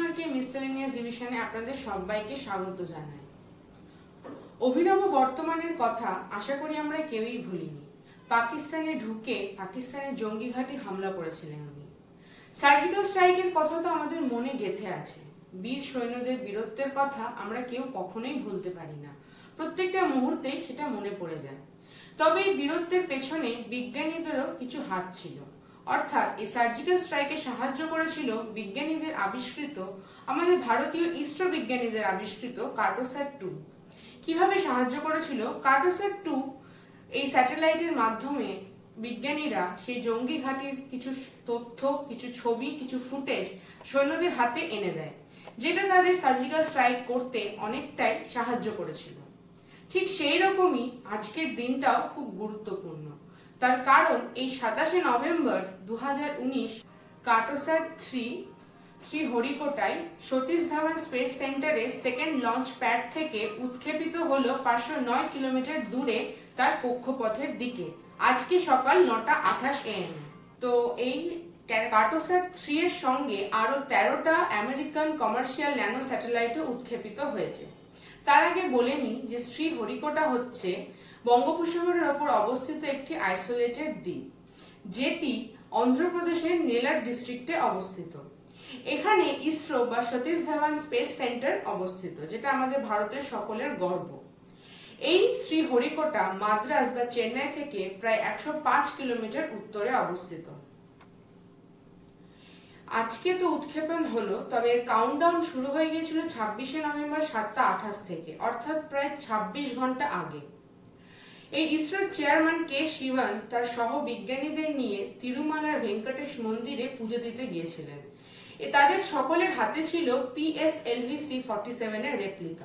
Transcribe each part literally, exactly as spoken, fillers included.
মার্কে মিসেলেনিয়াস ডিভিশনে আপনাদের সবাইকে স্বাগত জানাই। অভিনব বর্তমানের কথা আশা করি আমরা কেউই ভুলিনি। পাকিস্তানে ঢুকে পাকিস্তানের জঙ্গি ঘাঁটি হামলা করেছিলেন উনি। সার্জিক্যাল স্ট্রাইকের কথা তো আমাদের মনে গেঁথে আছে। বীর সৈন্যদের বীরত্বের কথা আমরা কেউ কখনোই ভুলতে পারি না, প্রত্যেকটা মুহূর্তেই সেটা মনে পড়ে যায়। তবে এই বীরত্বের পেছনে বিজ্ঞানীদেরও কিছু হাত ছিল, অর্থাৎ এই সার্জিক্যাল স্ট্রাইকে সাহায্য করেছিল বিজ্ঞানীদের আবিষ্কৃত, আমাদের ভারতীয় ইসরো বিজ্ঞানীদের আবিষ্কৃত কার্টোস্যাট টু। কিভাবে সাহায্য করেছিল? কার্টোস্যাট টু এই স্যাটেলাইটের মাধ্যমে বিজ্ঞানীরা সেই জঙ্গি ঘাঁটির কিছু তথ্য, কিছু ছবি, কিছু ফুটেজ সৈন্যদের হাতে এনে দেয়, যেটা তাদের সার্জিক্যাল স্ট্রাইক করতে অনেকটাই সাহায্য করেছিল। ঠিক সেই রকমই আজকের দিনটাও খুব গুরুত্বপূর্ণ। তার কারণ এই সাতাশে নভেম্বর দু হাজার উনিশ কার্টোস্যাট থ্রি শ্রীহরিকোটায় সতীশ ধাওয়ান স্পেস সেন্টারের সেকেন্ড লঞ্চ প্যাড থেকে উৎক্ষেপিত হলো পাঁচশো নয় কিলোমিটার দূরে তার কক্ষপথের দিকে আজকে সকাল নটা আঠাশ এএম। তো এই কার্টোস্যাট থ্রি এর সঙ্গে আরো তেরোটা আমেরিকান কমার্শিয়াল ন্যানো স্যাটেলাইটও উৎক্ষেপিত হয়েছে। তার আগে বলে নিই যে শ্রীহরিকোটা হচ্ছে বঙ্গোপসাগরের ওপর অবস্থিত একটি আইসোলেটেড দ্বীপ, যেটি অন্ধ্রপ্রদেশের নেলার ডিস্ট্রিক্টে অবস্থিত। এখানে ইসরো বা সতীশ ধাওয়ান স্পেস সেন্টার অবস্থিত, যেটা আমাদের ভারতের সকলের গর্ব। এই শ্রীহরিকোটা মাদ্রাজ বা চেন্নাই থেকে প্রায় একশো পাঁচ কিলোমিটার উত্তরে অবস্থিত। আজকে তো উৎক্ষেপণ হলো, তবে এর কাউন্টডাউন শুরু হয়ে গিয়েছিল ছাব্বিশে নভেম্বর সাতটা আঠাশ থেকে, অর্থাৎ প্রায় ছাব্বিশ ঘন্টা আগে। এই ইসরোর চেয়ারম্যান কে শিবন তার সহ বিজ্ঞানীদের নিয়ে তিরুমালার ভেঙ্কটেশ মন্দিরে পুজো দিতে গিয়েছিলেন। তাদের সকলের হাতে ছিল পিএসএলভি সি ফর্টি সেভেন এর রেপ্লিকা।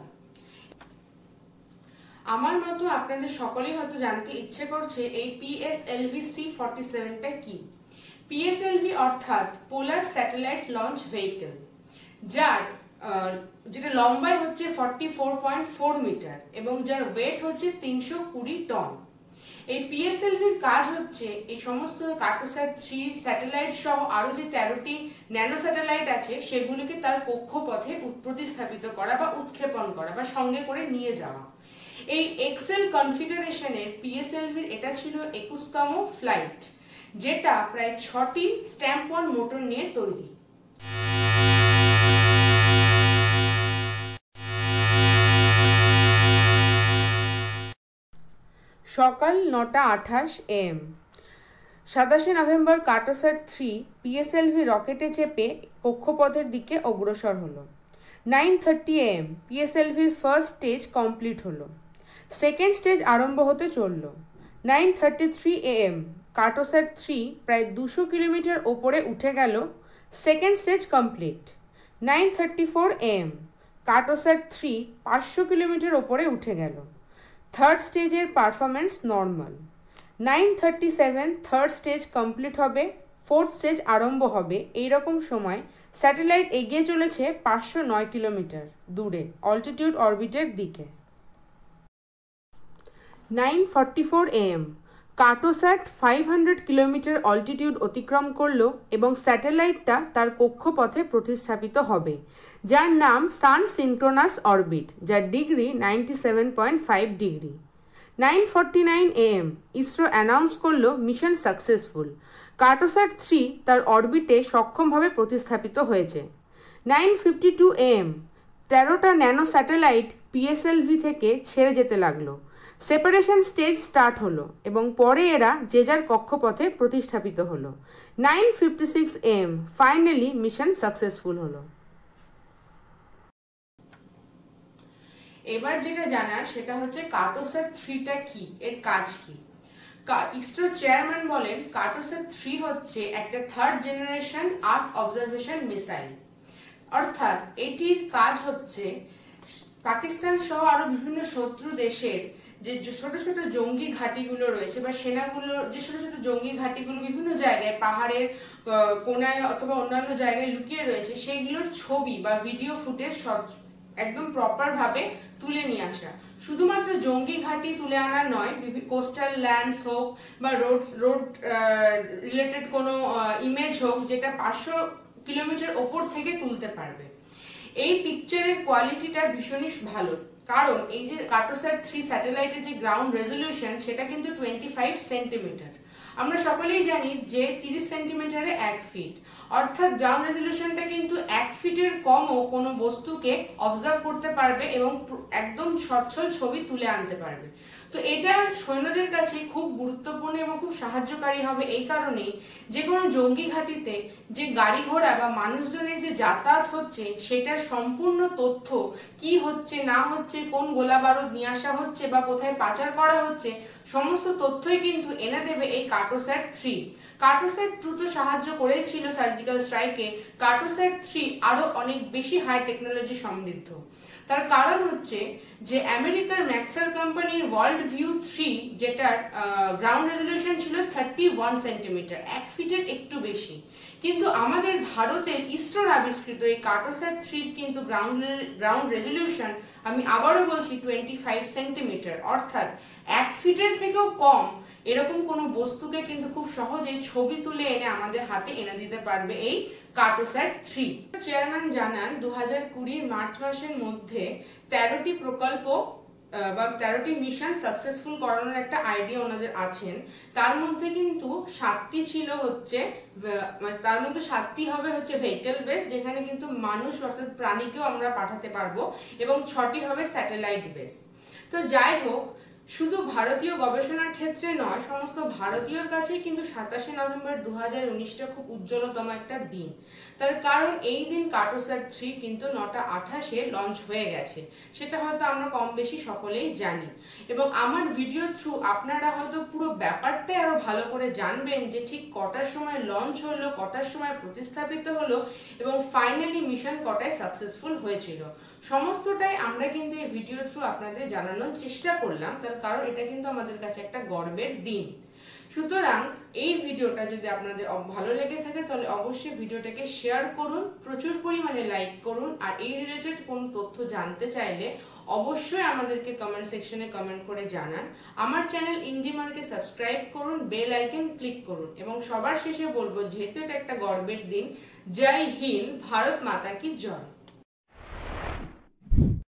আমার মতো আপনাদের সকলেই হয়তো জানতে ইচ্ছে করছে এই পিএসএলভি সি ফর্টি সেভেন টা কি। পিএসএলভি অর্থাৎ পোলার স্যাটেলাইট লঞ্চ ভেহিকল, যার যেটা লম্বায় হচ্ছে forty four point four meter এবং যার ওয়েট হচ্ছে তিনশো কুড়ি টন। এই পিএসএলভির কাজ হচ্ছে এই সমস্ত কার্টোস্যাট থ্রি স্যাটেলাইট সহ আরো যে তেরোটি ন্যানো স্যাটেলাইট আছে সেগুলিকে তার কক্ষপথে প্রতিস্থাপিত করা বা উৎক্ষেপণ করা বা সঙ্গে করে নিয়ে যাওয়া। এই এক্সেল কনফিগারেশনের পিএসএলভির এটা ছিল একুশতম ফ্লাইট, যেটা প্রায় ছটি স্ট্যাম্প ওয়ান মোটর নিয়ে তৈরি। সকাল নটা আঠাশ এএম সাতাশে নভেম্বর কার্টোস্যাট থ্রি পিএসএলভি রকেটে চেপে কক্ষপথের দিকে অগ্রসর হলো। নাইন থার্টি এএম পিএসএলভির ফার্স্ট স্টেজ কমপ্লিট হলো। সেকেন্ড স্টেজ আরম্ভ হতে চলল। Nine thirty three AM Cartosat three প্রায় দুশো কিলোমিটার ওপরে উঠে গেল। Second stage complete. Nine thirty four AM Cartosat three পাঁচশো কিলোমিটার ওপরে উঠে গেল। থার্ড স্টেজের performance normal. Nine thirty seven third stage complete হবে, ফোর্থ স্টেজ আরম্ভ হবে। এইরকম সময় স্যাটেলাইট এগিয়ে চলেছে পাঁচশো নয় কিলোমিটার দূরে অল্টিটিউড অরবিটের দিকে। Nine forty four AM Cartosat five hundred kilometer altitude অতিক্রম করলো এবং স্যাটেলাইটটা তার কক্ষপথে প্রতিস্থাপিত হবে, যার নাম সান সিনক্রোনাস অরবিট, যার degree ninety seven point five degree. Nine forty nine AM ISRO announce করলো মিশন সাকসেসফুল। কার্টোস্যাট থ্রি তার অরবিটে সক্ষমভাবে প্রতিস্থাপিত হয়েছে। নাইন ফিফটি টু এএম তেরোটা ন্যানো স্যাটেলাইট পিএসএলভি থেকে ছেড়ে যেতে লাগলো। সেপারেশন স্টেজ স্টার্ট হলো এবং পরে এরা যে যার কক্ষপথে প্রতিস্থাপিত হলো। Nine fifty six AM finally mission successful হলো। এবার যেটা জানার সেটা হচ্ছে কার্টোস্যাট থ্রিটা কি, এর কাজ কি। ইসরো চেয়ারম্যান বলেন কার্টোস্যাট থ্রি হচ্ছে একটা third generation earth observation missile, অর্থাৎ এটির কাজ হচ্ছে পাকিস্তান সহ আরো বিভিন্ন শত্রু দেশের যে ছোট ছোট জঙ্গি ঘাঁটিগুলো রয়েছে বা সেনাগুলো যে ছোট ছোট জঙ্গি ঘাঁটিগুলো বিভিন্ন জায়গায় পাহাড়ের কোনায় অথবা অন্যান্য জায়গায় লুকিয়ে রয়েছে, সেইগুলোর ছবি বা ভিডিও ফুটেজ একদম প্রপার ভাবে তুলে নিয়ে আসা। শুধুমাত্র জঙ্গি ঘাঁটি তুলে আনা নয়, কোস্টাল ল্যান্ডস হোক বা রোড রোড রিলেটেড কোনো ইমেজ হোক, যেটা পাঁচশো কিলোমিটার ওপর থেকে তুলতে পারবে। এই পিকচারের কোয়ালিটিটা ভীষণই ভালো, কারণ এই যে কার্টোস্যাট থ্রি স্যাটেলাইটের যে গ্রাউন্ড রেজলিউশন সেটা কিন্তু টোয়েন্টি ফাইভ সেন্টিমিটার। আমরা সকলেই জানি যে তিরিশ সেন্টিমিটারে এক ফিট, অর্থাৎ গ্রাউন্ড রেজলিউশনটা কিন্তু এক ফিটের কমও কোনো বস্তুকে অবজার্ভ করতে পারবে এবং একদম সচ্ছল ছবি তুলে আনতে পারবে। তো এটা সৈন্যদের কাছে খুব গুরুত্বপূর্ণ এবং খুব সাহায্যকারী হবে এই কারণেই, যে কোনো জঙ্গি ঘাঁটিতে যে গাড়ি ঘোড়া বা মানুষজনের যে যাতায়াত হচ্ছে সেটার সম্পূর্ণ তথ্য, কি হচ্ছে না হচ্ছে, কোন গোলা বারুদ নিয়ে আসা হচ্ছে বা কোথায় পাচার করা হচ্ছে, সমস্ত তথ্যই কিন্তু এনে দেবে এই কার্টোস্যাট থ্রি। কার্টোস্যাট টু তো সাহায্য করেছিল সার্জিক্যাল স্ট্রাইকে, কার্টোস্যাট থ্রি আরো অনেক বেশি হাই টেকনোলজি সমৃদ্ধ। তার কারণ হচ্ছে যে আমেরিকার ম্যাক্সওয়েল কোম্পানির ওয়ার্ল্ড ভিউ থ্রি, যেটার গ্রাউন্ড রেজলিউশন ছিল থার্টি ওয়ান সেন্টিমিটার, এক ফিটের একটু বেশি, কিন্তু আমাদের ভারতের ইসরোর আবিষ্কৃত এই কার্টোস্যাট থ্রির কিন্তু গ্রাউন্ড গ্রাউন্ড রেজলিউশন, আমি আবারও বলছি, টোয়েন্টি ফাইভ সেন্টিমিটার, অর্থাৎ এক ফিটের থেকেও কম এরকম কোনো বস্তুকে কিন্তু খুব সহজেই ছবি তুলে এনে আমাদের হাতে এনে দিতে পারবে এই কার্টোস্যাট থ্রি। চেয়ারম্যান জানান দু হাজার কুড়ির মার্চ মাসের মধ্যে তেরোটি প্রকল্প বা তেরোটি মিশন সাকসেসফুল করানোর একটা আইডিয়া ওনাদের আছেন। তার মধ্যে কিন্তু সাতটি ছিল হচ্ছে, তার মধ্যে সাতটি হবে হচ্ছে ভেহিকেল বেস, যেখানে কিন্তু মানুষ অর্থাৎ প্রাণীকেও আমরা পাঠাতে পারবো, এবং ছটি হবে স্যাটেলাইট বেস। তো যাই হোক, শুধু ভারতীয় গবেষণার ক্ষেত্রে নয়, সমস্ত ভারতীয়র কাছেই কিন্তু সাতাশে নভেম্বর দু হাজার উনিশটা খুব উজ্জ্বলতম একটা দিন। তার কারণ এই দিন কার্টোস্যাট থ্রি কিন্তু নটা আঠাশে লঞ্চ হয়ে গেছে, সেটা হয়তো আমরা কম বেশি সকলেই জানি। এবং আমার ভিডিও থ্রু আপনারা হয়তো পুরো ব্যাপারটাই আরো ভালো করে জানবেন যে ঠিক কটার সময় লঞ্চ হলো, কটার সময় প্রতিস্থাপিত হলো এবং ফাইনালি মিশন কটায় সাকসেসফুল হয়েছিল। সমস্তটাই আমরা কিন্তু এই ভিডিও থ্রু আপনাদের জানানোর চেষ্টা করলাম, তার কারণ এটা কিন্তু আমাদের কাছে একটা গর্বের দিন। সুতরাং এই ভিডিওটা যদি আপনাদের ভালো লেগে থাকে তাহলে অবশ্যই ভিডিওটাকে শেয়ার করুন, প্রচুর পরিমাণে লাইক করুন, আর এই রিলেটেড কোন তথ্য জানতে চাইলে অবশ্যই আমাদেরকে কমেন্ট সেকশনে কমেন্ট করে জানান। আমার চ্যানেল ইঞ্জিমারকে সাবস্ক্রাইব করুন, বেল আইকন ক্লিক করুন, এবং সবার শেষে বলবো, যেহেতু এটা একটা গর্বের দিন, জয় হিন্দ, ভারত মাতা কি জয়।